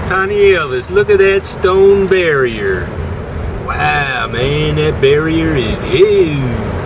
Tiny Elvis, look at that stone barrier. Wow, man, that barrier is huge.